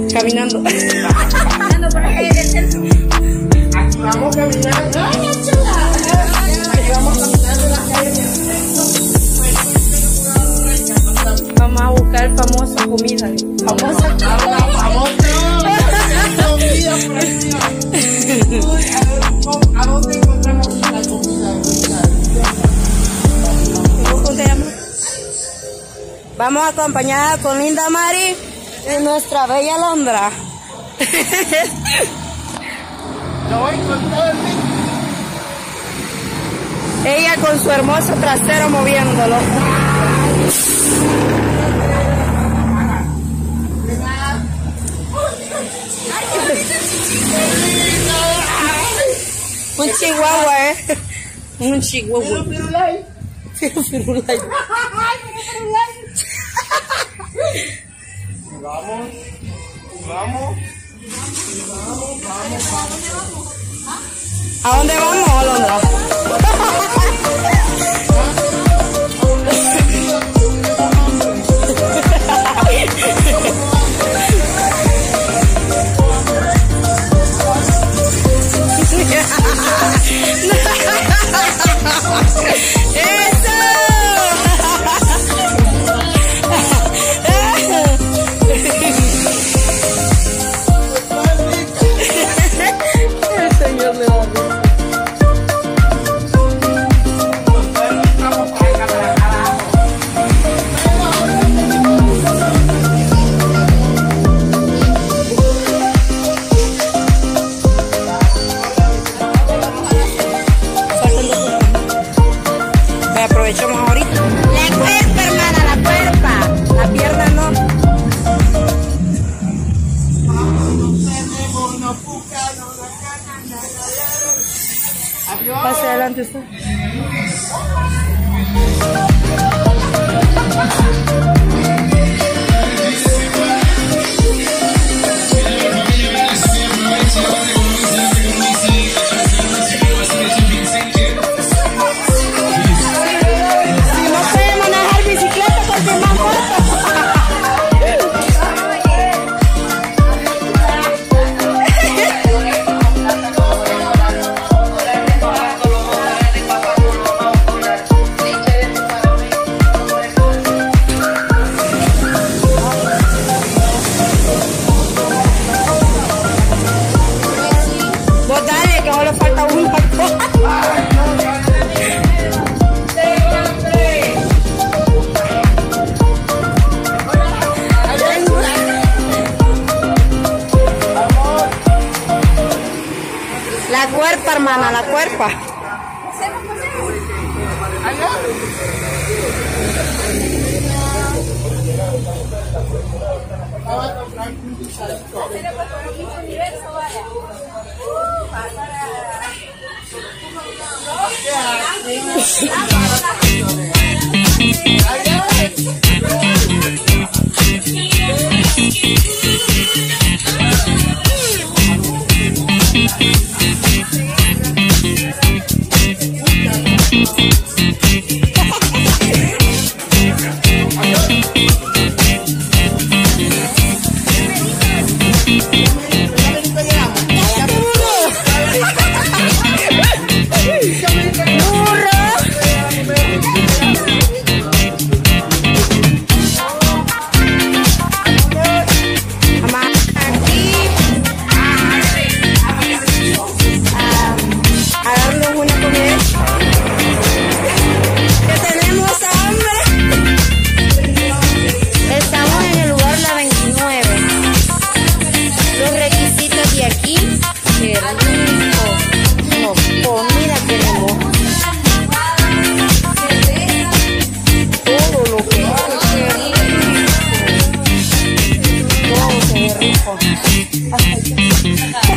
Caminando. Caminando por la calle del centro. Aquí vamos caminando. Aquí vamos caminando en la calle del centro. Vamos a buscar famosa comida. Famosa comida preciosa. ¿A dónde encontramos la comida? ¿Cómo te llamas? Vamos acompañada con Linda Mari y nuestra bella Alondra. Lo voy con todo el mundo. Ella con su hermoso trasero moviéndolo. Un chihuahua, un chihuahua. Firulay. Vamos. ¿A dónde vamos, Alondra? Aprovechamos ahorita. La cuerpa, hermana, la cuerpa. La pierna no. Pase adelante usted. La cuerpa, hermana, la cuerpa. rico.